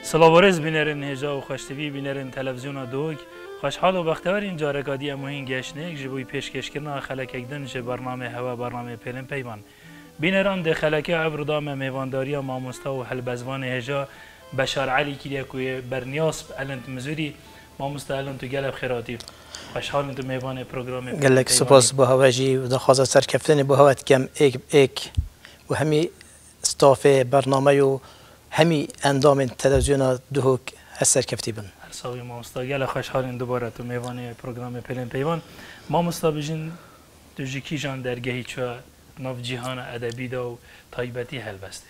سلاورز بینرین هجا و خوشتوی بینرین تلویزیون دوگ خوشحال و بختیار این جارگادی اموهین گشنک جبوی پیشکش کردن خلک اکدن جه برنامه هوا برنامه پیلن پیمان بینران ده خلکی عبر دام میوانداری ماموستا و حلبزوان هجا بشار علی کلیه کوی برنیاس الانت مزوری ماموستا الانت گلب خیراتی خوشحال تو میوان پروگرام گلک سپاس با هواجی و دخواست سرکفتن با هوات کم ایک و همی استاف برنامه و همی اندام تلویزیون دوک سرکفتی بن ساوی ماموستا گل خوشحال دوباره تو میوان پروگرام پیلن پیوان ماموستا بجین تو جیکی جان درگهی چه ناف جهان ادبی دا و تایبتی هلبسته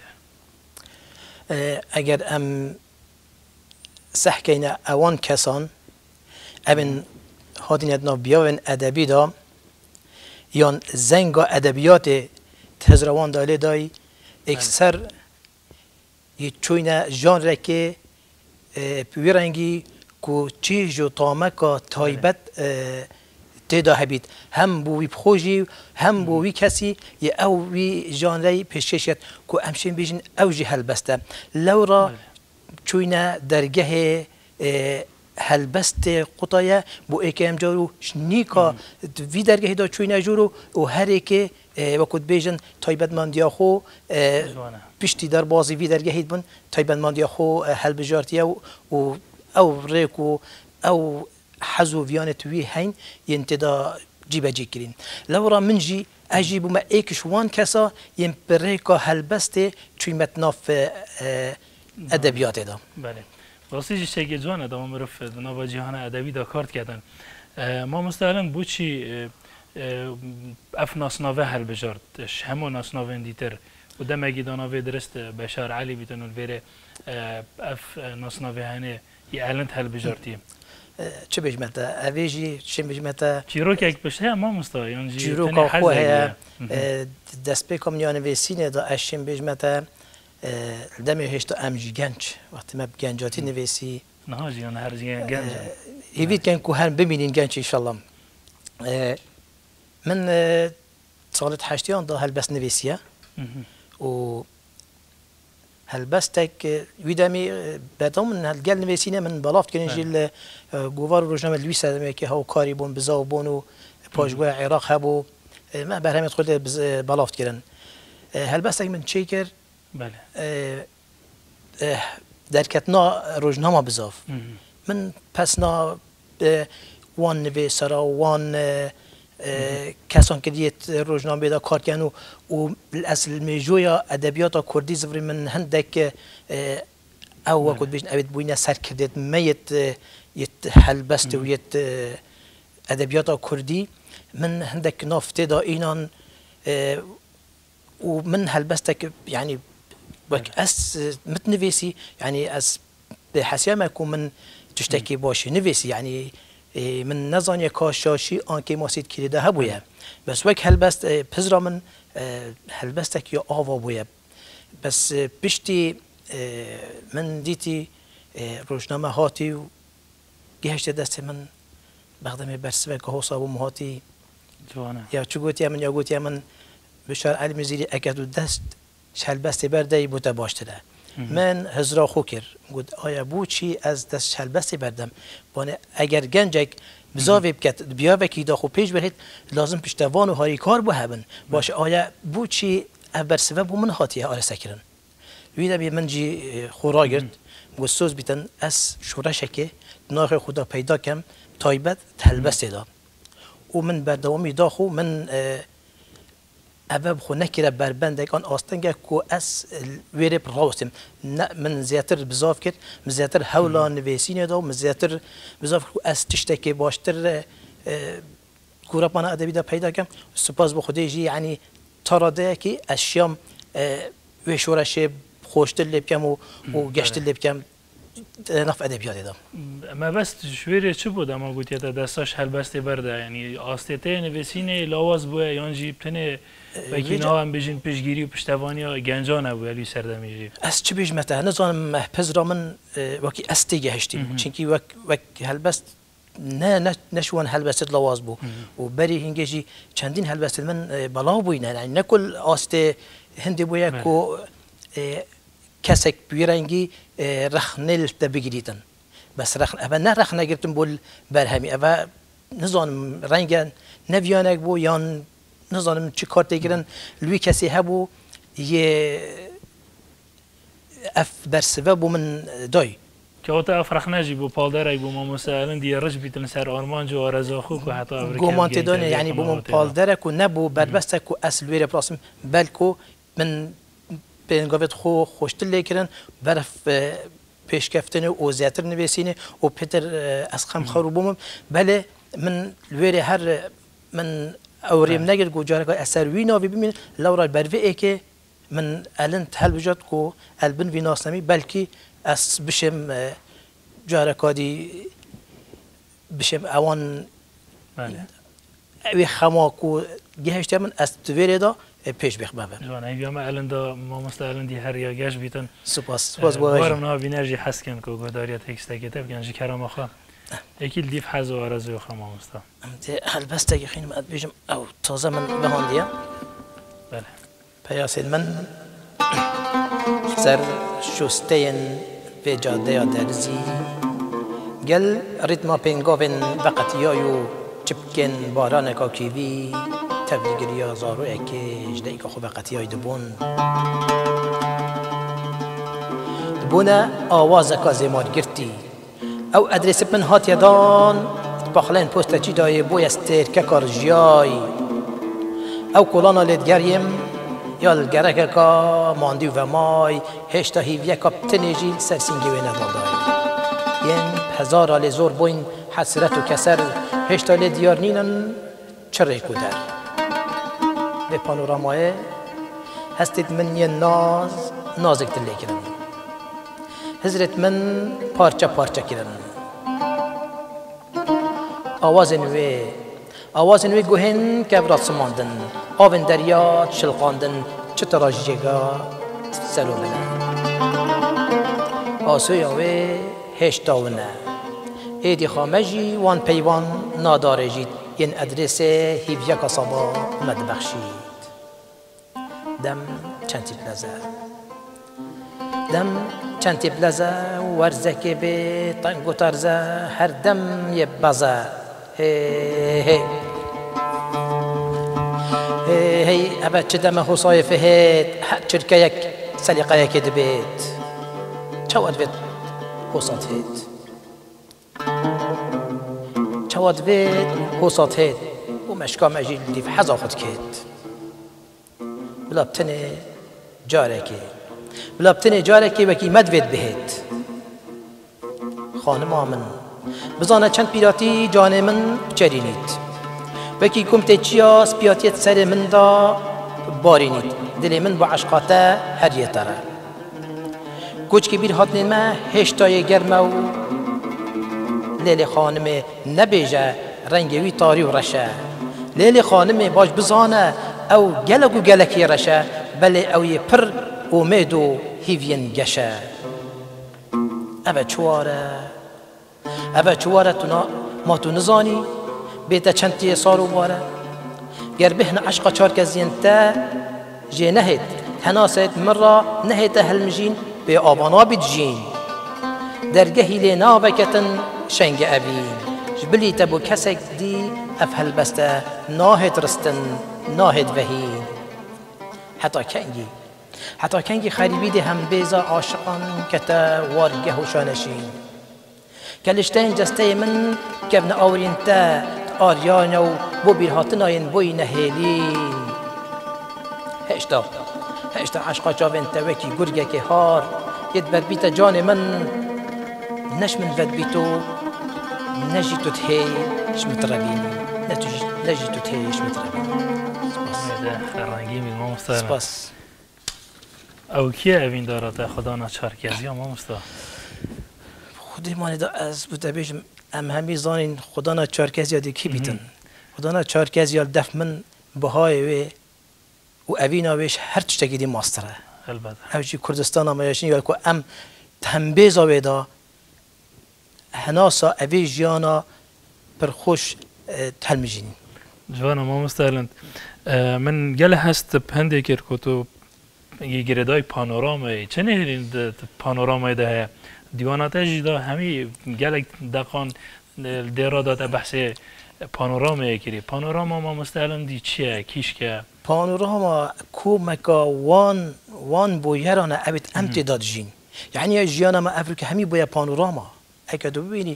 اگر ام سحکین اوان کسان ابن هادین ناف بیاون ادبی دا یان زنگا ادبیات تزروان داله دای اکثر یه چوینه ژانر که پیرنگی کو چی جو تامکا تایبت تدا هبید هم بوی بخوجی هم بوی کسی یه او وی ژانری پیشکشیت کو امشین بیشین اوجی هلبسته لورا چوینه درگه هلبست قطعه بو اکم جارو شنیکا وی درگه دا چوینه جورو و هر اکی وقت بیشن تایبت مندیا خو پشتی در بازی وی درگهید بن تایبت مندیا خو هلبجارتیه و او ریکو او حزو ویانه توی هین ینتدا جیبه جی کرین لورا منجی اجیب ما ایکش وان کسا ین بریکا هلبسته چوی متناف ادبیات دا بله راستی چه جوانه دا معرف نوا جهان ادبی دا کارت کردن ما مستعلم بوچی اف ناسناوه هلبجارتش همون ناسناوه دیتر و دمگی داناوه درست بشار علی بیتونول ویره اف ناسناوه هنه یعلنت هلبجارتیم چه بجمته اویجی چه بجمته چیروک یک بشه ما مستا یعنی چیروک خواه دست به کامیان وسینه دا اشیم بجمته دمی هشت امجی گنج وقتی ما گنجاتی نویسی نه جیان هر گنج هیوید کن که هم ببینین گنج انشالله من سالت هشتیان دا هلبست نویسیه و هلبستك ويدامي بعدهم من هالجال نفسينا من بلافت كان جيل جوفار روجنامة لويسا دمي كي هاو كاريبون بزاوبونو باجوا عراق هابو ما برهم يدخل بلافت كرن هلبستك من تشيكر بله دركتنا روجنامة بزاف من پسنا وان نویسرا وان کسان که دیت روزنامه بیدا کار کنن و اصل میجویا ادبیات کردی زوری من هندک او وقت بیشتر ابد بوینه سر کردید میت یت هلبست و یت ادبیات کردی من هندک نافته دا اینان و من هلبستك يعني وك اس متنفسي يعني اس بحسيا ما يكون من تشتكي باشي نفسي يعني من نزانيا كاشاشي آنكي ماسيد كريده هبويا بس وك هلبست بزرا من هلبستك يا آوا بويا بس بشتي من ديتي روزنامه هاتي و جهشت دست من بخدمه برسوه که حساب مهاتی یا چو گوتی من یا گوتی من بشار علی مزیری اکد دست شلبست برده بوده باشتره من هزرا خو کر گفت آیا بو چی از دست شلبست بردم بانه اگر گنجک بزاوی بکت بیا وکی دا خو پیش برید لازم پشتوان و هاری کار بو هبن باشه آیا بو چی برسوه بو من هاتیه آره سکرن ویده بی من جی خورا گرد گفت سوز بیتن از شورشکه ناخ خدا پیدا کم تایبت هلبست دا و من بردوامی دا خو من اواب خو نکره بربنده آن آستنگه کو اس ویره راوستم من زیاتر بزاف کرد من زیاتر حولا نویسینه دا من زیاتر بزاف کو اس تشتکی باشتر کورپان ادبی دا پیدا کم سپاس به خودی جی یعنی تراده کی اشیام و شورش خوشتر لب کم و گشتر لب کم نف ادبیات دام ما بس شویره چه بود اما گویی تا دستاش هلبست برده یعنی آستته نویسینه لاواز بوده یا جیب تنه وکینا هم بجین پیشگیری و پشتوانی ها گنجا نبوده علی سردمیجی از چه بیش مته نزانم پزرا من وکی استیگه هشتیم چونکی وک هلبست نه نشوان هلبست لواز بو و بری هنگیجی چندین هلبست من بلا بوینه یعنی نکل آست هندی بویا کو کسک بیرنگی رخنل تبگیریدن بس رخن اول نه رخ نگرتم بول برهمی اول نزانم رنگ نویانک بو یا نزانم چی کار تگیرن لوی کسی هبو یه اف برسوه بو من دای که اوت افرخ نجی بو پالدر ای بو ما مسائلن دی رج بیتن سر آرمان جو آرزو خوب و حتی افریقا گومانت دانه یعنی بو من پالدر کو نبو بربسته کو اصل ویره پراسم بلکو من بینگاوت خو خوشتل لیکرن برف پیشکفتنه و زیاتر نویسینه و پیتر از خم خرو بومم بله من ویره هر من اوریم نگر کو جارگاه اثر وینا وی ببین لورا بروی که من الان هل بجات کو البن وی ناسمی بلکی اس بشم جارکادی بشم اوان بله اوی خماکو گهشت من از تویره دا پیش بخبه جوان ایام الان دا ما مستعلن دی هر یاگش بیتن سپاس بارم نه بینرژی حس کن کو گداریت تکست کتاب گنجی کرام خو یکی لیف حز و آرزوی خو ما مستا هل بس تاگی خینم اد بیجم او تازه من بهاندیه بله پیاسید من سر شستین به جاده درزی گل ریتما پینگاون وقت یایو چپکن باران کاکیوی تبلیغریا زارو اکیج دیگه خوب وقتی های دبونه آواز کازیمار گرتی او ادرس من هات یدان بخلین پست چی دای بوی استر که کار جیای او کلانا لیدگریم یا الگرک کا ماندی و مای هشتا هیویه کپتن جیل سرسینگی و ندادای ین هزار آل زور بوین حسرت و کسر هشتا لیدیار نینن چره کودر به پانورامای هستید من یه نازک دلی کردن حضرت من پارچه پارچه کردن آواز نوی گوهن که برات سماندن آون دریا شلقاندن چطور جگا سلومنه آسوی آوه هشتاونه ایدی خامجی وان پیوان ناداره جید ین ادرس هیویا کسابا مد بخشید دم چندی بلزه دم چندی بلزه ورزکی به تنگ و ترزه هر دم یه بزه هی هی هی هی ابد چه دم حسای فهید چرکه یک سلیقه یک دبید چواد بید حسات هید چواد بید حسات هید و مشکا مجیل دیف حضا خود کید بلابتنه جارکی وکی مدوید بهید خانم آمن بزانه چند پیراتی جان من بچرینید وکی کمت چیاس پیاتیت سر من دا بارینید دل من با عشقاته هر یه تره کوچ که بیر هاتنین ما هشتای گرمه و لیل خانم نبیجه رنگوی تاری و رشه لیل خانم باش بزانه او گلک و گلکی رشه بله او یه پر امید و هیوین گشه اوه چواره ما تو نزانی بیتا چندی سارو باره گر بهن عشق چار کزین تا جه نهید هناسید مرا نهید هلمجین به آبانا بیدجین درگهی لینا بکتن شنگ اوین جبلی تبو کسک دی افهل بسته ناهد رستن ناهد وهین حتی کنگی خریبی ده هم بیزا عاشقان کتا وارگه و شانشین کلشتین جسته من کبن آورین تا آریانو بو بیرهاتناین بوی نهیلین هشتا عشقا چاوین تا وکی گرگه که هار ید بر بیتا جان من نش من ود بیتو نجی تو تهیش متربین نجی تو تهیش متربین خرانگی می ما مستعلم سپاس او کیه اوین دارد خدا ناچار کردی یا ما مستعلم خودی مانی دا از بوده بیشم ام همی زانین خدا ناچار کردی یا دی کی بیتن خدا ناچار کردی یا دف من بهای وی و اوین آویش هر چشتگی دی ماستره البته اوچی کردستان آمایشین یا که ام تنبیز آوی دا هناسا اوی جیانا پر خوش تلمیجین جوانا ما مستعلم من گله هست پنده کرد که تو گردای پانورامای چه نه پانورامای ده دیوانات جدا همی گلک دقان دیرا داده بحث پانورامای کری پانوراما ما مستعلم دی چیه کیش که پانوراما کومکا وان بویرانه ابد امتداد جین یعنی جیانا ما افریقا همی بویا پانوراما اگه تو ببینی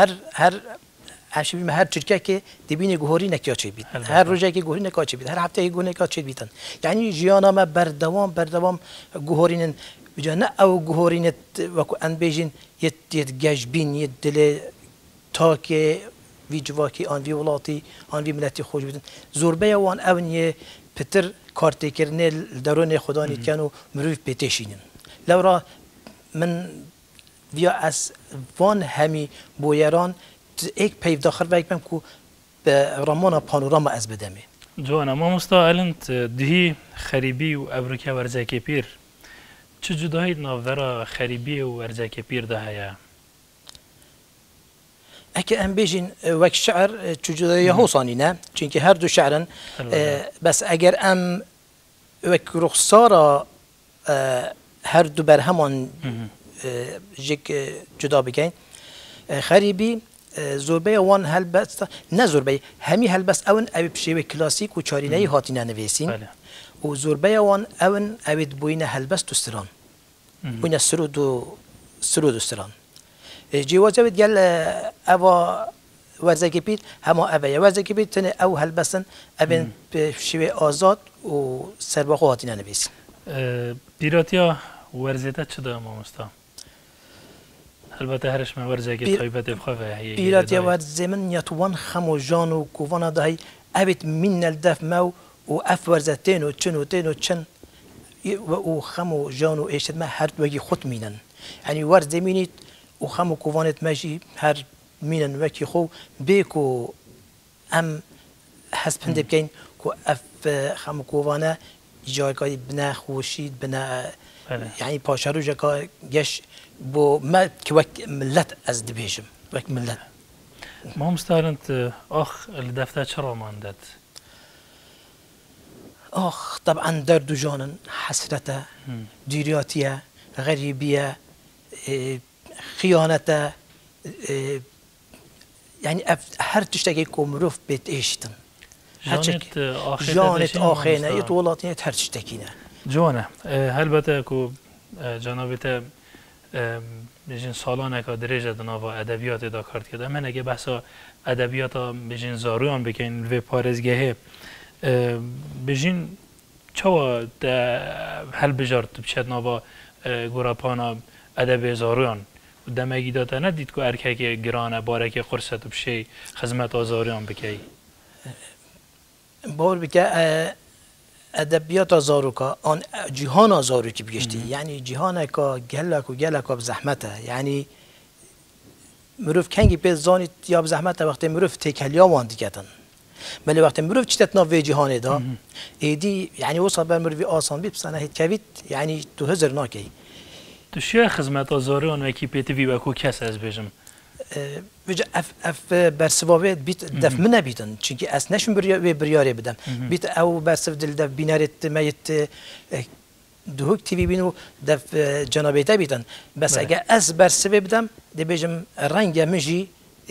هر چرکه که دبینی گوهری نکیا چه بید هر روزه که گوهری نکیا چه بید هر هفته گوهری نکیا چه بیدن یعنی جیانا ما بردوام گوهرینن بجا نه او گوهرینت وکو انبیجین یت گجبین یت دل تاکه وی جواکی آن وی ولاتی آن وی ملتی خوش بیدن زوربه وان اونیه پتر کارتی کرنه درون خدا نیتیانو مروف پیتشینن لورا من ویا از وان همی بویران ایک پیف داخل و ایک بهم کو به رامان پانوراما از بدمه جوانا ما مستعلنت دهی خریبی و ابروکه ورزکی پیر چه جدایی ناورا خریبی و ورزکی پیر ده هیا اگه ام بیجین وک شعر چه جدایی هوسانی نه چونکه هر دو شعرن بس اگر ام وک رخصارا هر دو بر همان جک جدا بگین خریبی زوربه وان هلبست نه زوربه همی هلبست اون ابی بشیوه کلاسیک و چارینهی هاتینه نویسین و زوربه وان اون ابید بوینه هلبست و سران بوینه سرود و سران جوازه بید گل اوا ورزگی بید هما اوه ورزگی بید تنه او هلبستن ابین بشیوه آزاد و سرباخو هاتینه نویسین پیراتیا ورزیده چه دارم آمستا؟ البته هرش من ورزگی طایبت بخواه هیه پیراتیا ورزی من یتوان خم و جان و کووانا دهی ابید من الدف مو و اف ورزتین و چن و خم و جان و ایشت ما هر وگی خود مینن یعنی ورزی مینید و خم و کووانت مجی هر مینن وکی خو بیکو ام حسب بکن که اف خم و کووانا جایگاهی بنا خوشید بنا يعني باشارو جاكا جش بو ما كوك ملت از دبيجم وك ملت ما مستعلنت اخ الدفتر چرا ماندت اخ طبعا درد جانن حسرته ديرياتيه غريبيه خيانته يعني هر تشتكي كومروف بيت ايشتن جانت آخینه يطولاتيت هر تشتكينه جوانه البته کو جنابت بجین سالانه که درجه دنوا ادبیات دا کارت کرده من اگه بحثا ادبیات بجین زارویان بکن و پارزگاهه بجین چوا هل بجارت بچد نوا گوراپانا ادب زارویان دمگی داده ندید که ارکه گرانه بارک قرصت بشه خدمت آزاریان بکی باور بکه ادبیات زاروکا آن جهان زارو کی بگشتی یعنی جهان کا گلک بزحمته یعنی مروف کنگی به زانیت یا بزحمته وقتی مروف تکلیا وان دیگتن ولی وقتی مروف چتت ناوی جهان دا ایدی یعنی وصل بر مروفی آسان بید بسنه هیت کوید یعنی تو هزار ناکی تو چه خدمت زاروان و کی پیتوی و کو کس از بجم وجه اف برسوابه بیت دف من نبیدن چونکه از نشون بریاره بدم بیت او برسو دل دف بینارت میت دوک تیوی بینو دف جنابیته بیدن بس اگه از برسو بدم دی بجم رنگ مجی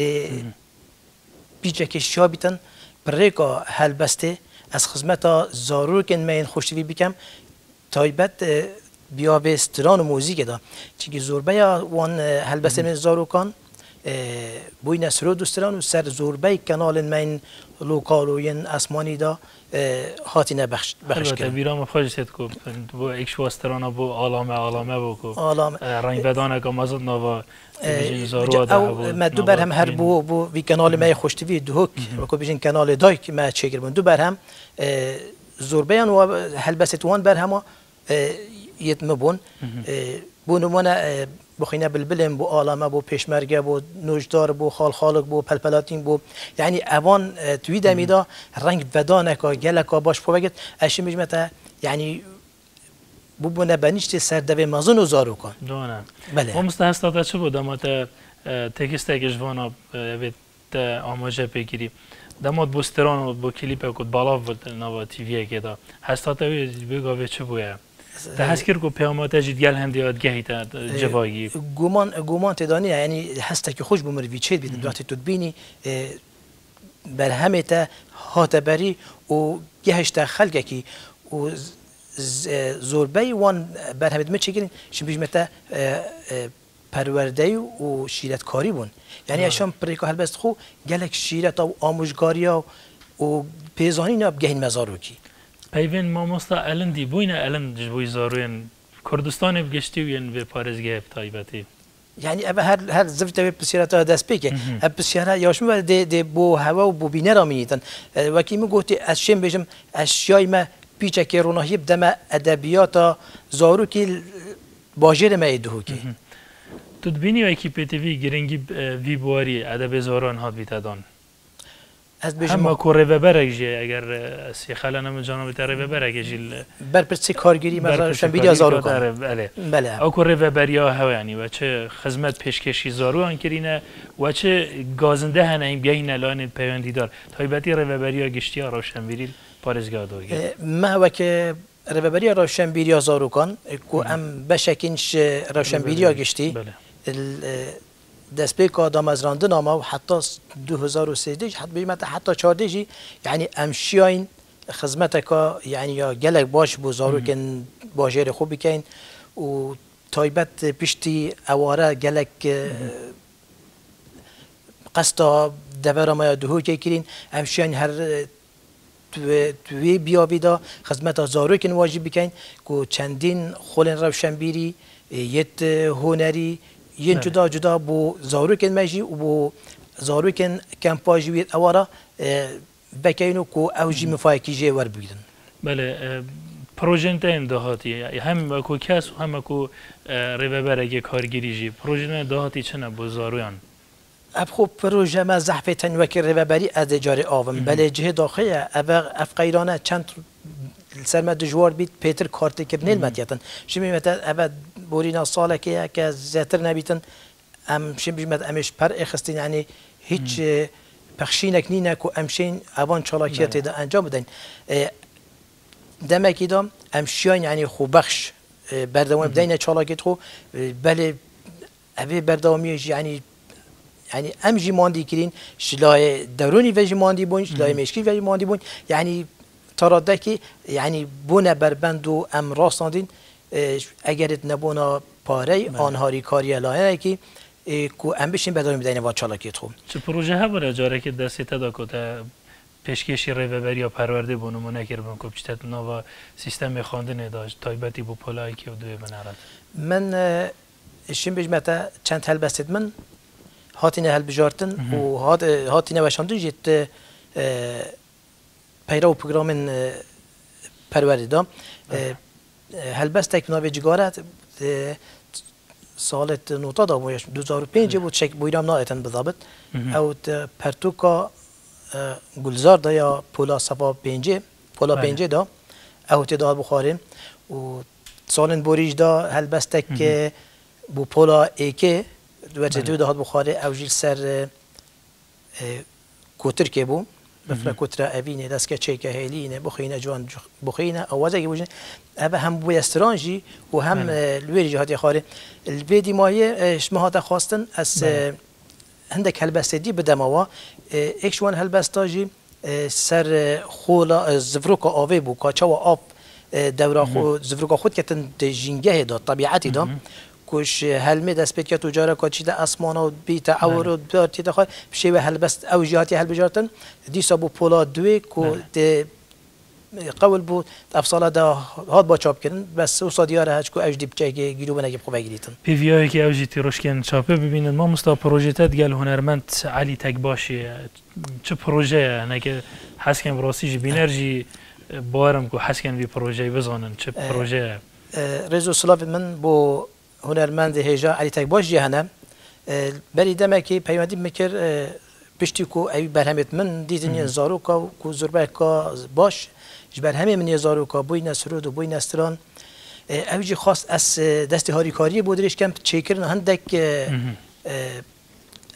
بیچه که شا بیتن بریکا هل بسته از خدمت زارور کن من خوشتوی بکم تایبت بیا به استران و موزیک دا چونکه زوربه وان هل بسته من زارور کن بوی نسرو دوستران و سر زوربه کانال من لوکال و ین اسمانی دا هاتینه بخش البته بیرام خواهشت کو بو اکشواسترانا بو علامه بو کو رنگ بدانه که مازد نوا زارو دا او مدو بر هم هر بو وی کانال من خوشتوی دوک و کو بیشین کانال دایک ما چیگر بون دو بر هم زوربه و هلبست وان بر هم یتم بون بو نمونه بخینه بلبلم بو عالمه بو پیشمرگه بو نوجدار بو خالق بو پلپلاتین بو یعنی اوان توی دمیدا رنگ بدانه که گلکا باش بگید اشی مجمتا یعنی بو بونه بنیشت سردوی مازن و زارو کن دونه بله ما مستحستاده چه بود اما تکسته که جوانا آماجه بگیری دماد بوستران و بو کلیپ کد بالا بود نوا تیویه که دا هستاده بگاوه چه بویه تحس کرد که پیامات جدید گل هندی آدگاهی تا جوایی گومان تدانی یعنی هسته که خوش بمروی چید بیدن وقتی تو بینی بر همه تا هاتبری و گهشت خلقه کی و زوربی وان بر همه دمه چیکن شم بیشمتا پرورده و شیرت کاری بون یعنی اشام پریکا هلبست خو گلک شیرت و آموزگاریا و پیزانی ناب گهین مزارو کی پیوین ما مستا الندی بوینه الند جبوی زاروین کردستان بگشتی و ین به پارزگاه تایبتی یعنی اب هر زفت به بسیارت دست پیکه اب بسیاره یاش می ده بو هوا و بو بینه را مینیدن وکی می گفتی از شیم بجم اشیای ما پیچه که روناهی بدم ادبیات زارو کی باجر ما ایدهو کی تو دبینی وکی پی تی وی گرینگی وی بواری ادب زاران هات بیتادان اما کوره و برگی اگر سیخاله نم جانب تره و برگی جیل برپرسی کارگیری مثلا شنبیلی زارو کن بله او کوره و بریا هوا یعنی و چه خدمت پیشکشی زارو انکرینه و چه گازنده هنیم بیاین الان پیوندی دار تایبتی رو بریا گشتی روشنبیری پارزگاه دوگی ما وک رو روشنبیری زارو کن کو ام بشکینش روشنبیری گشتی دست به کادام از راندن آما و حتی 2013 حتی 14 یعنی امشیاین خدمت که یعنی یا گلک باش بزارو کن باجر خوبی کن و تایبت پشتی اواره گلک قصد دور ما دهو که کرین امشیاین هر توی بیا بیدا خدمت زارو کن واجب بکن که چندین خولن روشنبیری یت هنری ین جدا جدا بو زاروکن مجی و بو زاروکن کمپاجویت اوارا بکینو کو اوجی مفایکی جه ور بیدن بله پروژنتین دهاتی هم کو کس و هم کو ریبرگی کارگیری جی پروژن دهاتی چنه بو زارویان اب خوب پروژه ما زحفه تنوکر ریبری از جاری آوم بله جه داخله اف قیرانه چند سرمه دجوار بیت پیتر کارتی که بنیل متیتن شمی مت ابد بورینا ساله که زیاتر نبیتن ام شمی مت امش پر اخستین یعنی هیچ پخشینک نینه کو امشین اوان چالاکیت ده انجام بدن دمکی دام امشیان یعنی خو بخش بردوام بدین چالاکیت خو بله اوی بردوامی یعنی امجی ماندی کرین شلای درونی وجی ماندی بون شلای مشکی وجی ماندی بون یعنی تراده که یعنی بونه بربند و ام راستاندین اگرت نبونا پاره آنهاری کاری لایه که کو ام بشین بداریم بدین و چالاکیت خوب چه پروژه ها بوده جاره که دستی تدا کتا پیشکشی ریوبری یا پرورده بونو نکر بون که بچتت نوا سیستم خواندن داشت تایبتی بو پولایی که دوی منارد من شیم بجمتا چند هل بستید من هاتینه هل بجارتن و هاتینه وشاندن جیت پیرو پروگرام پروری دام هلبست تکنوی جگارت سالت نوتا دا بویش 2005 بود شک بویرام نایتن بضابط او پرتوکا گلزار دا یا پولا صفا پنجه دا او تدار بخارین و سالن بوریج دا هلبست تک بو پولا ایکه دو دهات بخاری او جیل سر کوتر که بو بفرا كترة أبيني دسكة شيكة هيلينة بخينة جوان بخينة أو وزاجي بوجن أبا هم بويسترانجي وهم الويري جهاتي خاري البيدي ماهي شمهات خواستن أس عندك هالبستدي بدموا إكشوان هالبستاجي سر خولا زفروكا آوي بو كاتشوا آب دورا خو زفروكا خود كتن جنجه دا طبيعتي دا كوش هلمي دست بيت كتو جارا كاتشيدا أسمانا بيتا أورو بارتي دخل بشي هالبست أو جهاتي هالبجارتن دي سابو بولا دوي كو قول بود افصال دا هاد با چاپ کردن بس استادیار هاش کو اجدی بچه که گیرو بنگی خوب گیریتن پی وی آی که اوجی تیروشکن چاپه ببینن ما مستا پروژه گل هنرمند علی تکباشی چه پروژه نه که حسکن براسیج بینرژی بارم کو حسکن وی پروژه بزنن چه پروژه رزو سلاف من بو هنرمند هجا علی تکباش جهنم بری دمکی پیوندی میکر پشتی کو ای برهمت من دیدن زارو کو زربه کا باش جبر همه من یزارو کا بوی نسرود و بوی نستران اوجی خواست از دستی هاری کاری بودریش کم چیکرن هندک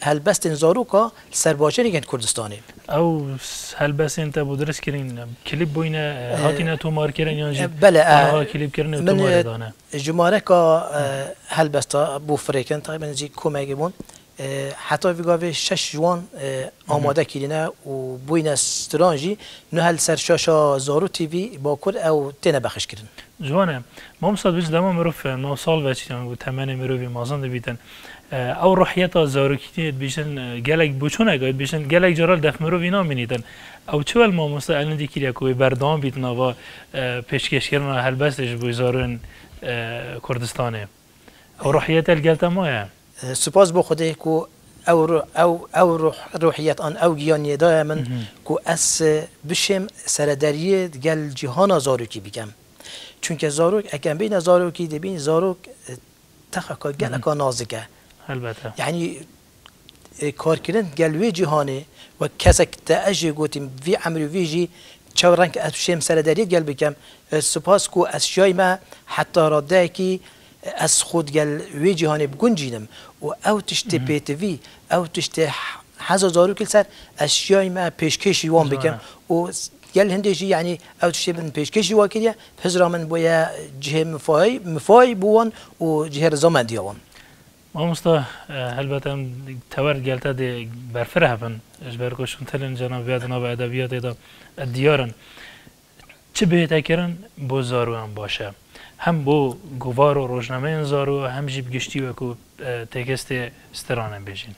هلبستن زاروکا سرباجری گند کردستانی او هلبست انت بودرس کرین کلیپ بوینه هاتینا تو مار کردن یا جی بله کلیپ کردن تو مار دانه جماره کا هلبستا بو فریکن تقریبا زی کمکی بون حتی ویگاوی 6 جوان آماده کردنه و بوین استرانجی نه هل سرشاشا زارو تیوی با کل او تینه بخش کردن جوانه ما مصاد بیش دما مروف ما سال وچیان و تمن مروی مازن بیتن او روحیت زاروکیت بیشن گلک بوچونه گاید بیشن گلک جرال دف مروی نامینیدن او چول ما مصاد الان دیکیریا کوی بردام بیتنا و پیشکش کردن هلبستش بوی زارون کردستانه او روحیت الگلتا مایه سپاس بو خوده کو او روحیت آن او گیانی دای من کو اس بشم سردریه گل جهان زاروکی بگم چونکه زاروک اگه بین زاروکی دبین زاروک تخکا گل اکا نازکه البته یعنی کار کردن گلوی جهانه و کسک تاجی گوتیم وی عمرو ویجی چه رنگ از بشم سردریه گل بگم سپاس کو از شای ما حتی راده کی از خود گل وی جهانی بگنجینم و او تشت پیتوی او تشت حزا زارو کل سر اشیای ما پیشکشی وان بکم و گل هندیجی یعنی او تشت من پیشکشی وان کردیم پزرا من باید جه مفای بوان و جه رزامن دیوان ما مستا البته تور گلتا دی برفره هفن اجبرگوشون تلن جناب بیادنا و ادبیات دا دیارن چه بهتر کردن بو زارو هم باشه هم بو گوار و روزنامه زارو هم جیب گشتی و کو تکست استرانه بیشین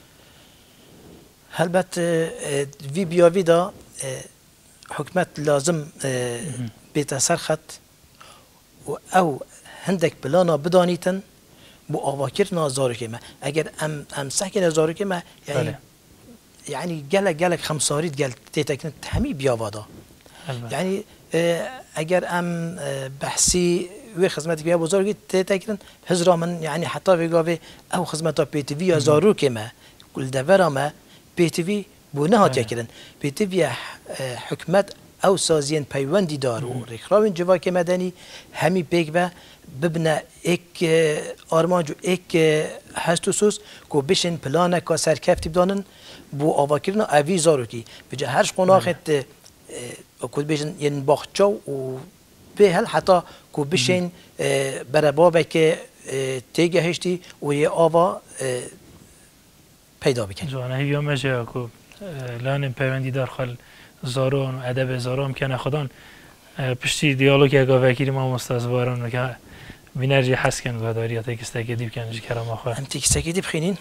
البته وی بیاوی دا حکمت لازم بیت سرخط و او هندک بلانا بدانیتن بو آواکر زارو که ما اگر ام سکن زارو که ما یعنی گلک خمسارید گل تیتکن همی بیاوادا یعنی اگر ام بحثی و خدمت بیا بزرگی تکرن هزار من یعنی حتی ویگاوی او خدمت پیتوی زارو که ما کل دورا ما پیتوی بونه هات کردن پیتوی حکمت او سازین پیوندی دار و رخراوین جواک مدنی همی پیک و ببنه ایک آرمانج و ایک هستوسوس کو بشن پلانه کا سرکفتی بدانن بو آواکرنا اوی زارو کی بجا هرش قناخت کل بشن ین باخچو و به هل حتی کو بشین برای بابه که تیگه هشتی و یه آوا پیدا بکن جوانه هیویا مجه کو لانم پیوندی دار خال زارون و ادب زارون کنه خدان پشتی دیالوگ اگه وکیلی ما مستازوارن که بینرجی حس کن گاداری تا کستکی دیب کنجی کرام آخه هم تکستکی دیب خینین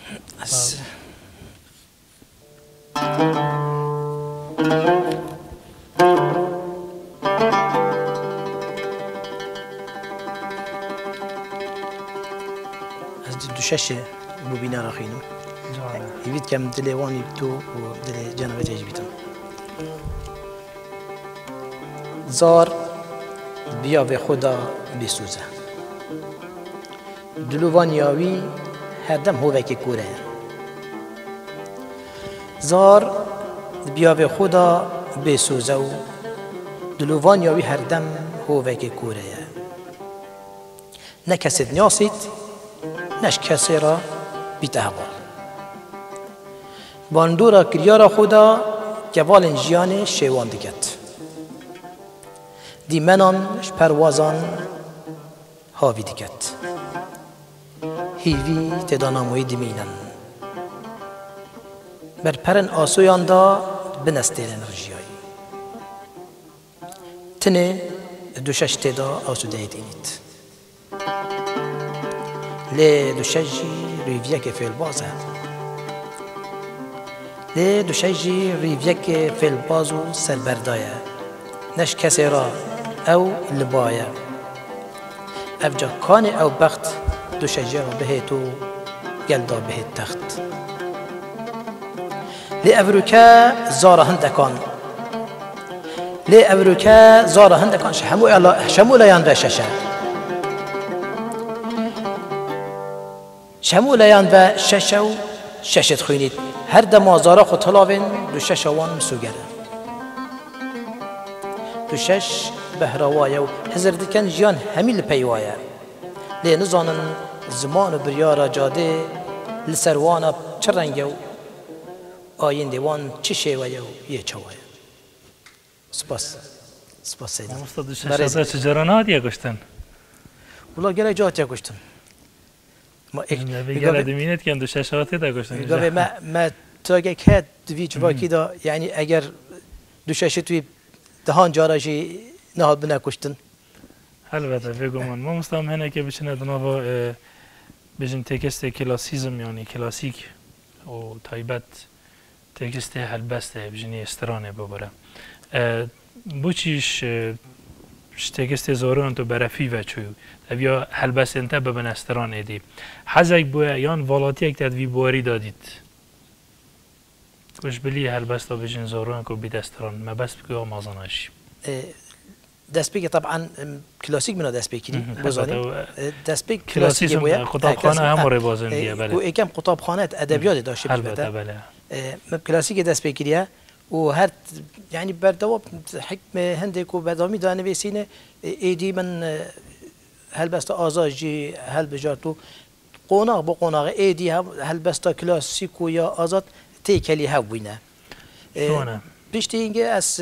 دوشش مبینا را خینم یوید کم دلوانی تو و دل جنابه تجبیتم زار بیا به خدا بسوزه دلوانیاوی هر دم هوکی کوره زار بیا به خدا بسوزه و دلوانیاوی هر دم هوکی کوره نه کسی نیاسید نش کسی را بیتهوا باندورا کریارا خدا که والن جیان شیوان دیگت دی منانش پروازان هاوی دیگت هیوی تداناموی دیمینن بر پرن آسویان دا بنستیرن رجیایی تنه دوشش تدا آسوده دینید لی دوشجی ریویک فیل بازه لی دوشجی ریویک فیل بازو سربردایه نش کسی را او لبایه افجا کان او بخت دوشجی را بهتو گلدا بهت تخت لی افروکه زار هندکان لی افروکه زار هندکان شمولیان و ششه شمولیان و ششه و ششت خوینید هر دم زارا خود طلاوین دو ششوان مسوگره دو شش بهروایه و هزر دکن جیان همیل پیوایه لی نزانن زمان بریارا جاده لسروان چه رنگه و آینده وان چه شیوه و یه چوایه. سپاس سیدان. مامۆستا دووشەشەزە چ جارانات یەگەشتن؟ وڵا گەلێک جات یەگەشتن. گەلە دەمینێت کەن دووشەشەوە تێداگەشتن. ما تاگەک هەت دوی چڤاکیدا یعنی ئەگەر دووشەشە توی دهان جاراژی نهات بنەکوشتن. هەلبەتە بێگومان مامۆستام هەنێکێ بچنە دناوە بژن تێکستێ کلاسیزم یانی کلاسیک و تایبەت تێکستێ هەلبەستێ بژنی ئێسترانێ ببەرە. بۆچیش شتێکستێ زۆرۆن تۆ بەرەفیڤە چوو ئەڤیا هەلبەستێنتە ببن ئەستران ئێدی حەزێک بووە یان ڤاڵاتیەک تەدوی بواری دادیت کوش بلی هەلبەستە بژن زۆرۆن کۆ بیت ئەستران مەبەست بکوێ مازاناشی دەستپێکی طبعا کلاسیک منە دەستپێکی بزانین دەستپێک کلاسیزم قوتابخانە هەموو ڕێبازن دیە بەلێ و یەکەم قوتابخانەت ئەدەبیاتی داشت هەلبەتە بەلێ کلاسیکی دەستپێکریە و هەر یعنی بەردەوام حکم هەندێک و بەدامی دانەوێسینە ئێدی من هەلبەستە ئازاژی هەلبژات و قۆناغ بۆ قۆناغی ئێدی هەلبەستە کلاسیک و یا ئازاد تێکەلی هەبووینە پشتینگە ئەس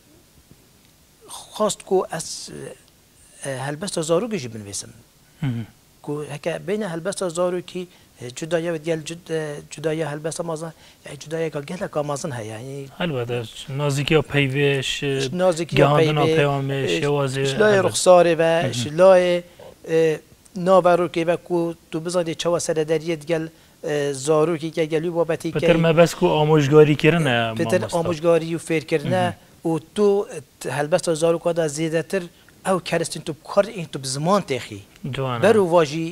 خواست کو ئەس هەلبەستە زاروگەژی بنوێسم کو هەکە بینە هەلبەستە زاروکی جدایە دیال جدایە هەلبەستە مازن یعنی جدایەکە گەلێکا مازن هەیە یعنی هەلبەتە نازیکیە پەیوێش نازیکیە پەیوەمێش شێوازێ شلای ڕوخسارێ بە شلای ناڤەڕۆکێ بە کو تو بزانێ چاوە سەرەدەریە دیگەل زاروکی کە گەلوی بابەتی پتر مەبەست و ئامۆژگاریکردنە پتر ئامۆژگاری و فێرکردنە و تو هەلبەستە زارۆکادا زیێدەتر ئەو کەرستین تو بکار این تو بزمان تێخی بەر و واژی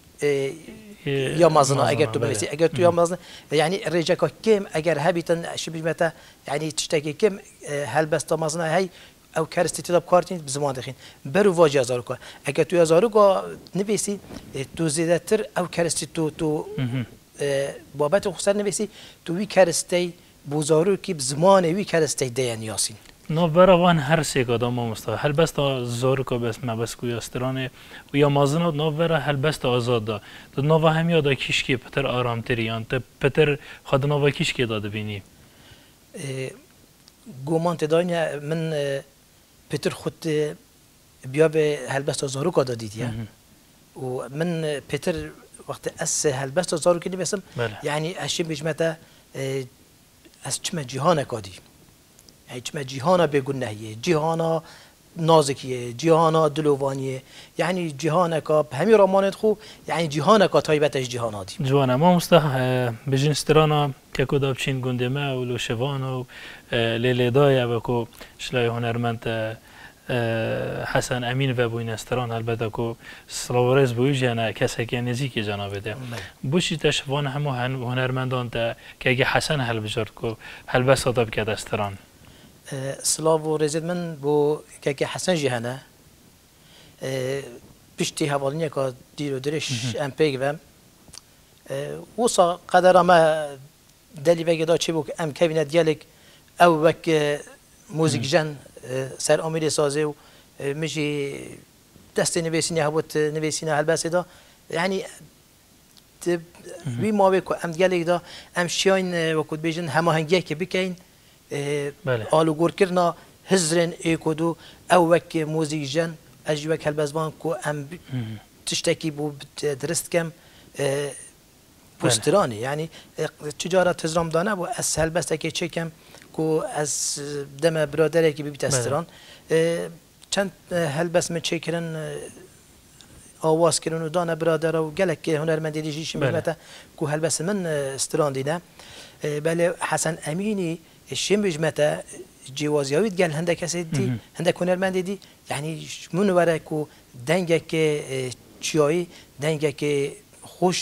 یا مازنە ئەگەر تو بنویسی ئەگەر تو یا مازنە یعنی ڕێژەکە کێم ئەگەر هەبیتن شبیمەتە یعنی تشتێکی کێم هەلبەستە مازنە هەی ئەو کەرستی تێدا بکارتین بزمان دەخین بەر و واژی زارۆکە ئەگەر تو یا زارۆکە نویسی تو زیێدەتر ئەو کەرستی تو بابەت خوسەر نویسی تو وی کەرستەی بۆ زارۆکی بزمانێ وی کەرستەی دەیان یاسین ناوبەرە وان هەر سێکەدا مامۆستا هەلبەستە زۆرکە بەس مەبەست و ئێسترانێ و یا مازنە ناوبەرە هەلبەستە ئازاددا دە ناوە هەمیادا کیشکێ پتر ئارامتری یان تە پتر خەدناوە کیشکێدا دەبینی گومان تێدانە من پتر خود بیا بێ هەلبەستە زۆرکەدا دیتە و من پتر وەختە ئەس هەلبەستە زۆرکی نوێسم یعنی ئەشی بژمەتە ئەس چمە جیهانێکا دی چمە جیهانە بێگون نەهیە جیهانە نازکیە جیهانە دلۆڤانیە یعنی جیهانێکا هەمی ڕۆمانێت خو یعنی جیهانێکا تایبەتەش جیهانا دی جوانە مامۆستا بژین سترانە کەکۆدا بچین گوندێمە و لۆشێڤانە و لێلێدایە بەکۆ شلای هونەرمەند حەسەن ئەمین بەبووینە ستران هەلبەتە کۆ سڵاوەڕێز بووی ژیانە کەسێکی نزیکی جەنابێتێ بۆچی تەشڤانە هەموو هونەرمەندان تە کەگە حەسەن هەلبژارد کۆ هەلبەستە بکاتە ستران سلااف و ڕێزت من بۆ کەکی حەسەنژی هەنە پشتی هەواڵینێکە دیر و درێژ ئەم پێک بەم وسا قەدەرەمە دەلی بەگەدا چی بوو ئەم کەبینە دیالێک ئەو وەک موزیک ژەن سەر ئامیری سازێ و مژی دەستی نوێسینی هەبوت نوێسینە هەلبەسێدا یعنی وی ماوێک و ئەم دیالێکدا ئەم شیاین وەکوت بێژن هەماهەنگیەکی بکەین ئالوگۆرکردنا هزرێن ئێکۆد و ئەو وەک موزیک ژەن ئەژ وەک هەلبەزبان و ئەم تشتێکی بوو درستکەم پوسترانی یعنی چجارە تزرامدانە بوو ئەس هەلبەستێکی چێکەم کو ئەس دەمە برادێکی ببیتە ستران چەند هەلبەست من چێکردن ئاوازکردن و دانە برادەرە و گەلێک هونەرمەندی دیژیشی بێتە کو هەلبەست من ستراندینە بەلێ حەسەن ئەمینی شێم بژمەتە جیوازیاویت گەل هەندێک کەسێ دی هەندێک هونەرمەندی دی یعنی من وەرەک و دەنگێکی چیایی دەنگێکی خۆش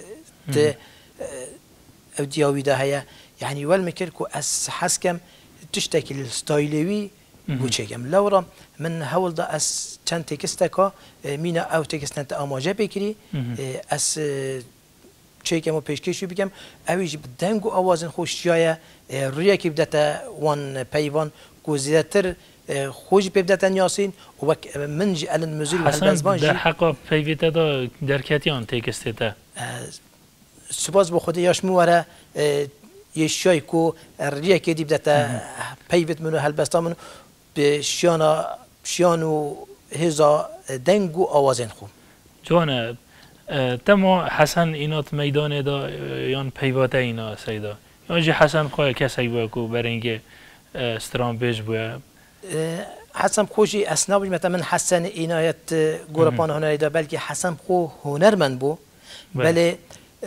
ئەو دیاویدا هەیە یعنی وەلمە کرد و ئەس حەسکەم تشتێکی ستایلێوی بچێکم لەوڕە من هەوڵدا ئەس چەند تێکستێکە مینە ئەو تێکستنتە ئاماژە پێکری ئەس چێکم و پێشکەشی بکەم ئەویش دەنگ و ئەوازن خۆشیایە ڕویەکی بدەتە وان پەیوان و زیاتر خۆشی پێ بدەتە یاسین وەک منجی ئەلن مزور حەقا پەیوێتەدا دەرکەتیان تێکستێتە سپاس به خود یاش مواره یه شای کو ریه که دیب دتا پیوت منو هلبستا منو به شیانو هزا دنگ و آوازین خوب جوانه تما حسن اینات میدان دا یان پیواته اینا سیدا یان جی حسن خواه کسی باید که برنگه ستران بیش باید حسن خوشی اسنا بوش مثلا من حسن اینایت گورپان هنری دا بلکه حسن خو هنرمند بو بله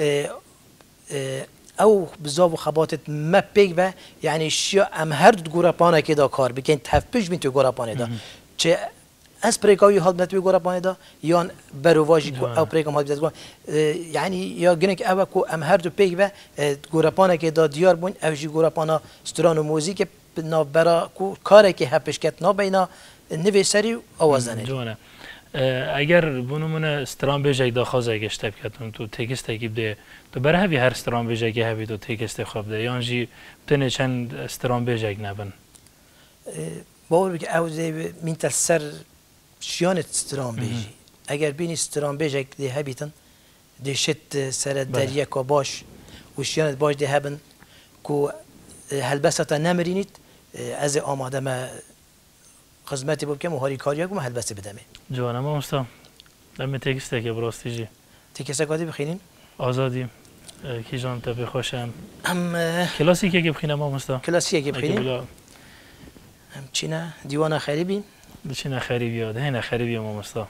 او بزاف خباتت ما پیگ و یعنی شیا ام هر دو گورپانه که دا کار بکن تفپش بین تو گورپانه دا چه از پریکاوی حال بنت توی گورپانه دا یان برواجی کو او پریکام حال بنت یعنی یا گنک او کو ام هر دو پیگ و گورپانه که دا دیار بون او جی گورپانه ستران و موزیک نا برا کو کاری که هپش کت نا بینا نویسری آوازنه جوانه اگر بونمون استران بیجک دا خوازه گشتب کتون تو تکست اکیب ده تو برای هفی هر استران بیجک هفی تو تکست خواب ده یان جی بتنه چند استران بیجک نبن باور بگه اوزه مینتر سر شیانت استران بیجی اگر بینی استران بیجک ده هبیتن ده شت سر دریا که باش و شیانت باش ده هبن که هلبستا نمرینید از آماده ما خدمتی بکنم و هاری کاریا گم هلبسته بدمه جوانه ما مستا دم تکسته که براستی جی تکسته کادی بخینین آزادی کی جان تبی خوشم هم کلاسی که بخینم ما مستا کلاسی که بخینین هم چینه دیوانه خریبی چینه خریبی یاد هنه خریبی ما مستا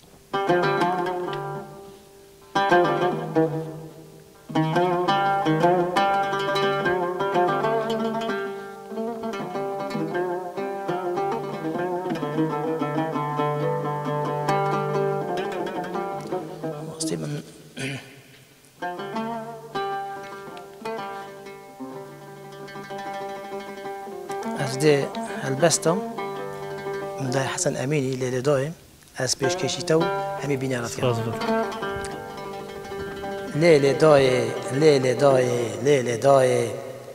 البستم ده حسن امینی لیل دایم از پیش کشیده و همی بینه رفت لیل دای لیل دای لیل دای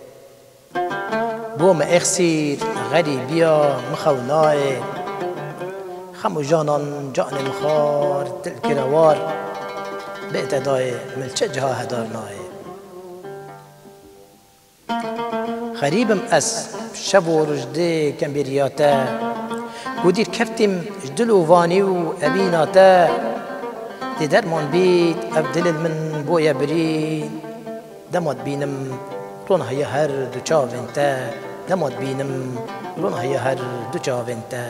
بوم اخسیر غریبیا مخونای خمو جانان جان مخار دل کروار بیت دای ملچه جها هدار نای غریبم از شب و رجده کم بریاتا گودیر کفتیم جدل و وانی و ابیناتا دی درمان بید ابدل من بویا برین دماد بینم رون های هر دو چاوینتا دماد بینم رون های هر دو چاوینتا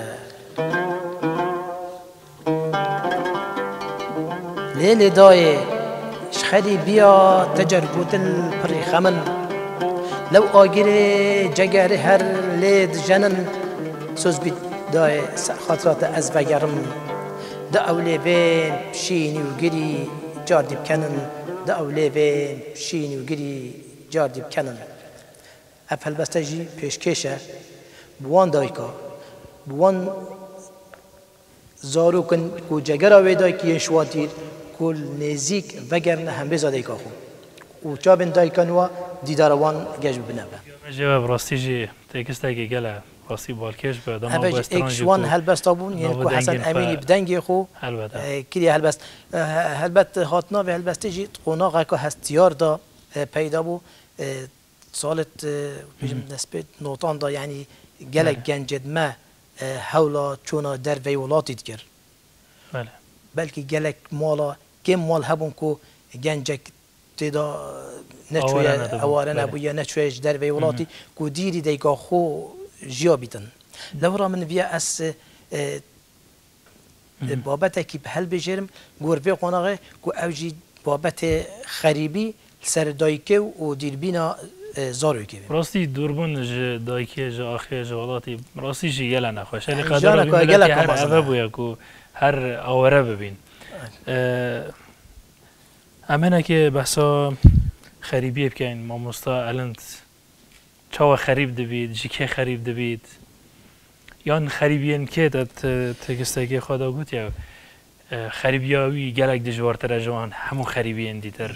لیل دای شخری بیا تجربوت الپری خمن لو آگر جگر هر لید جنن سوز بید دای خاطرات از بگرم دا اولی بین شینی و گری جاردی بکنن دا اولی بین شینی و گری جاردی بکنن افل بستجی پیشکشه بوان دایکا بوان زارو کن کو جگر آوی دای که یشواتیر کل نزیک وگرنه هم بزاده که خوب و چابن دایکانوا دیداروان گج بنابه. جواب راستی جی تکسته که گله راستی بالکش به دام با استرانجی. اکشوان هلبست آبون یعنی کو حسن امینی بدنگی خو. البته. کلی هلبست هلبت هاتنا و هلبستی جی قناقه که هستیار دا پیدا بو سالت بیشتر نسبت نوتان دا یعنی گله گنجد ما حولا چونا در ویولاتی دکر. بله. بلکه گله مالا کم مال هبون کو گنجک تدا نشوی اوارن ابویا نشوی در ویولاتی کو دیری دیگه خو جیابیتن. لورا من ویا اس بابت کی به هل بجرم گوربه قناقه کو اوجی بابت خریبی سر دایکه و دیربینا زاروی که. راستی دوربون دایکه جا آخر جوالاتی راستی جی گله نخواهش. علی قدر ببین که هر عوض بویا کو هر آوره ببین. امنه که بحثا خریبی بکن ما مستا الان چاو خریب دبید جیکه خریب دبید یان خریبین که داد تکسته خدا گوت یا خریبیاوی گلک دجوارتر جوان همون خریبین دیتر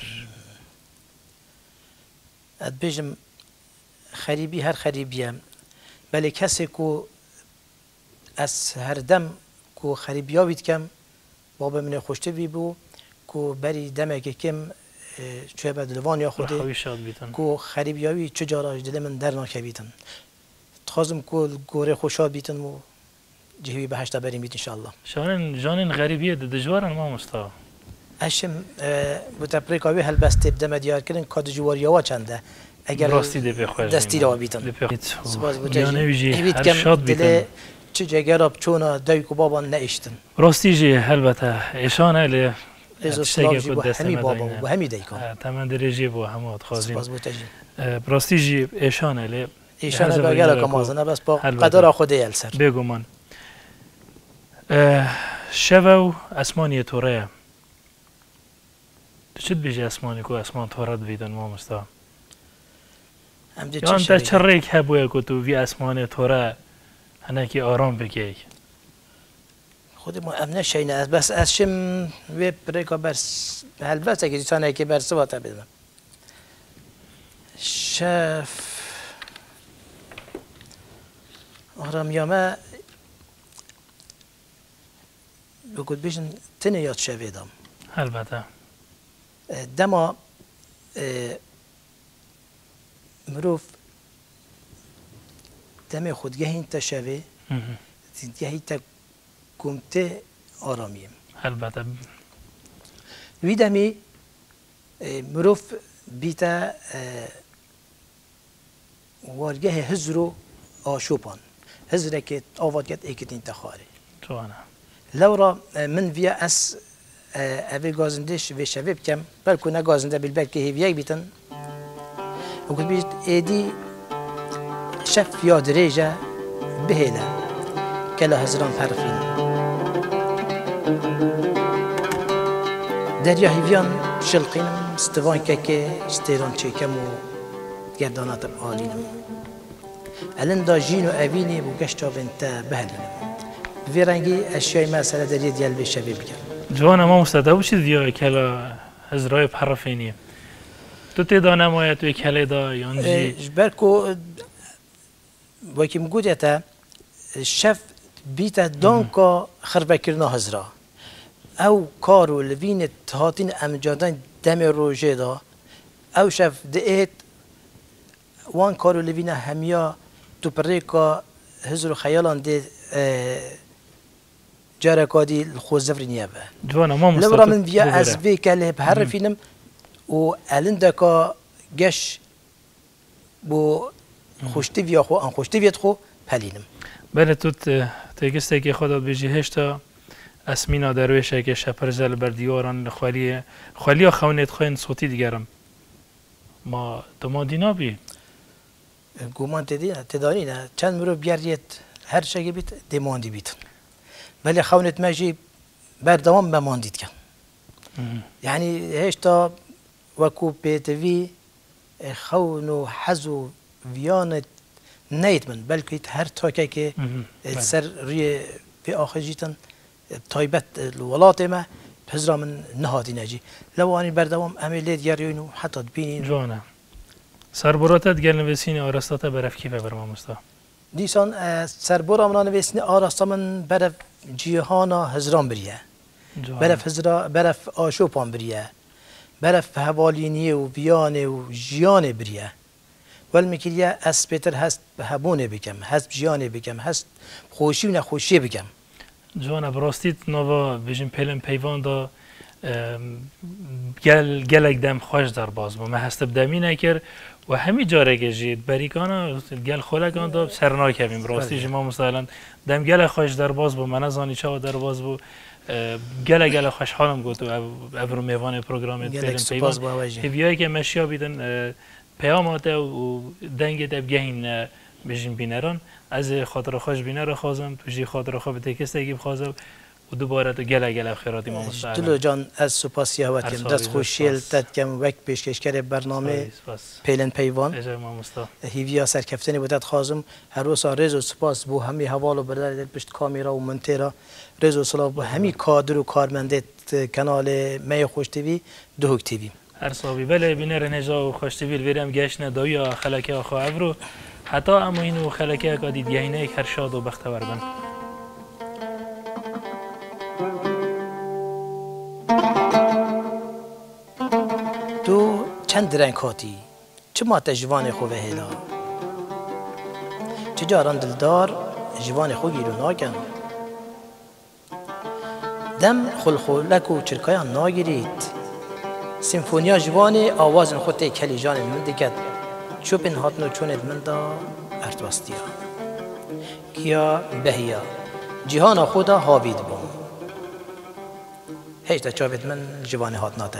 اد بجم خریبی هر خریبیم بله کسی کو از هر دم کو خریبیاوید کم بابا من خوشته بی بو کو بری دمه که کم چه بدلوان یا خودی خوی شاد بیتن کو خریبیاوی چه جاراش دل من در ناکبیتن تخازم کو گوره خوشحال بیتن و جهوی بهشت بریم بیت انشالله جانن غریبیه دجوارن ما مستا اشم بتپریکاوی هل بس تبدم دیار کردن کاد جواریا چنده اگر راستی ده بخوش دستی را بیتن سپاس بوجی هر شاد بیتن چه جگراب چونا دایکو بابا نایشتن راستی جی البته ایشانه لی رزو سلاو جی بو همی بابا و همی دایکان تمام درجه بو همه خازین سپاس بوجی راستی جی ایشانه لی ایشانه باگر کمازنه بس با قدر خودی السر بگو من شو اسمانی توره چت بیجی اسمانی کو اسمان تورد بیدن ما مستا یا انت چریک هبوی کو تو وی اسمان توره هنکی آرام بگی خود ما امنه شینه از بس از شم وی پریکا برس هلبسته که جیسانه که برس باتا بدم شف آرام یامه بگود بیشن تنه یاد شویدم البته دما مروف دم خودگه تا شوی گهی تا کمته آرامیم البته وی دمی مروف بیتا وارگه هزرو آشوپان هزره که آواد گد ایکتین تخاری جوانا لورا من ویا اس اوی گازندش و شوی بکم بلکو نگازنده بالبلکه هیویک بیتن وقت بیت ایدی شف یاد ریجه بهیله کلا هزران پرفین دریا هیویان شلقینم استوان که استیران چکم و گرداناتم آلینم الان دا جین و اوینی بو گشتا بنت بهلینم في رنگی اشیای مسئله داری دیال به شبیه بکن. جوانا ما مستعد باشید یا کلا هزرای پرفینی. تو تدانم آیا توی کلی دا یانجی؟ برکو وکی مگودی تا شف بیت دانکا خرب کردن هزرا. او کارو لوین تهاتین امجادن دم روزه دا. او شف دهت وان کارو لوین همیا تو پریکا هزرو خیالان ده جارکادی خوزفری نیابه. جوانا ما مستعد. لورا من ویا از وی کله بهر فیلم و الندکا گش بو خوشتی ویا خو ان خوشتی ویت خو پلینم. بله تو تگسته که خودت بیجی هشتا اسمینا درویشه که شپرزل بر دیواران خالی خونت خوین صوتی دیگرم. ما دمادینا بی. گمان تدانی نه چند مرو بیاریت هر شگی بیت دماندی بیت. ولی خونت ماجی بردوام بماندید کن. یعنی هشتا وکو پیتوی خون حزو ویانت نیت من بلکه هر تاکه که سر روی پی آخر جیتن تایبت الولات ما پزرا من نهادی نجی لوانی بردوام عملیات یاریونو حتی بینین جوانا سربراتت گل نویسین آرستاتا برف کی ببرم مستا دیسان سربرا من نویسین آرستا من برف جیهانا هزران بریه برف آشوپان بریه برف حوالینی و بیانه و جیانه بریه والمکیلیا از بهتر هست هبونه بکم هست جیانه بکم هست خوشی و نخوشی بکم جوانا براستیت نوا بیشتر پیلم پیوان دا گل دم خوش در باز ما هست بدمی نکر و همی جاره گجید بریکانا گل خلقان دا سرنا کردیم براستی جما مثلا دم گل خوش در باز با من از آنی چه در باز بو گل خوشحالم گفت و ابرو میوان پروگرام پیلم پیوان هیویایی که مشیا بیدن پیامات و دنگ دبگهین بیشتر بینران از خاطر خوش بینر خازم توجی خاطر خواب تکست اگه بخوازم و دوباره تو گله خیراتی ما مستعد. دلو جان از سپاسی هواتیم دست خوشیل تد کم وقت پیشکشکر برنامه پیلن پیوان. هیویا سرکفتنی بودت خازم هر روز رز و سپاس بو همی حوالو برای پشت کامیرا و منترا رز و سلام بو همی کادر و کارمندت کانال می خوش تیوی دوک تیوی. هر صابی بله بینر نجا و خوش تیوی الورم گشنه دایا خلک آخا ابرو حتی اما اینو خلک آدی دیگه یک هر شاد و بختور بن. تو چند رنگ هاتی چه ما جوان خو هلا چه جاران دلدار جوان خو گیرو ناکن دم خلخولک و چرکایان ناگیرید سیمفونیا جوان آواز خود کلی جان من دکت چوپن هاتنو چوند من دا ارتواستیا کیا بهیا جهان خدا هاوید بوم هیچ تا چاوید من جوان هات ناته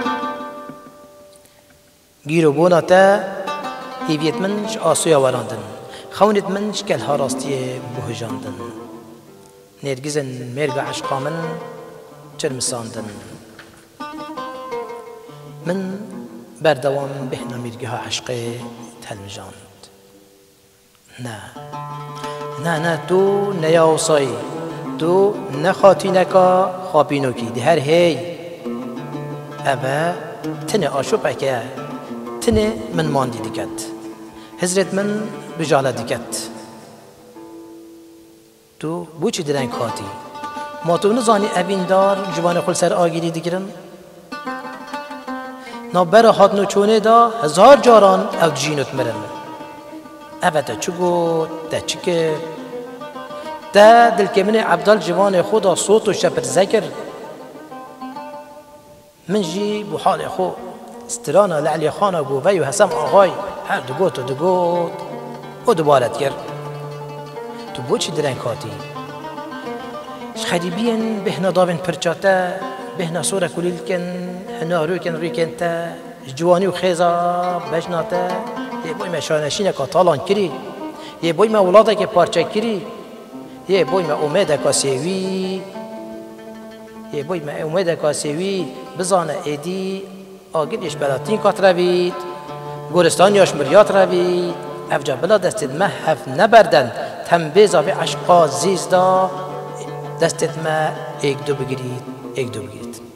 گیرو بوناته هیویت منش آسویا وراندن خونت منش کل هاراستی بهجاندن نرگزن مرگ عشقا من چرمساندن من بردوام بهنا مرگها عشق تلمجاند نه تو نیاوسایی تو نخاطی نکا خوابینو کی ده هر هی اوه تنه آشو پکه تنه من ماندی دکت حضرت من بجاله دکت تو بو چی درنگ خاطی ما تو نزانی اوین دار جوان خل سر آگیری دیگرن نابرا هاتنو چونه دا هزار جاران او جینوت مرن اوه دا چو گود دا چی کرد دا دلکمن عبدال جوان خدا صوت و شپر ذکر من جی بو حال خو استرانا لعلی خانه گو ویو حسم آغای هر دگوت و دگوت و دوبارت کرد تو بو چی درنگ خاطی خریبین بهنا داوین پرچاته بهنا سوره کلیل کن هنا رو کن ریکن تا جوانی و خیزا بجناته یه بوی ما شانشینه که طالان کری یه بوی ما ولاده که پارچه کری یه بوی ما اومده که سیوی یه بوی ما اومده که سیوی بزانه ایدی آگیرش بلاتین کات روید گورستانیاش مریات روید افجا بلا دستت محف نبردن تنبیزا به عشقا زیزدا دستت ما ایک دو بگیرید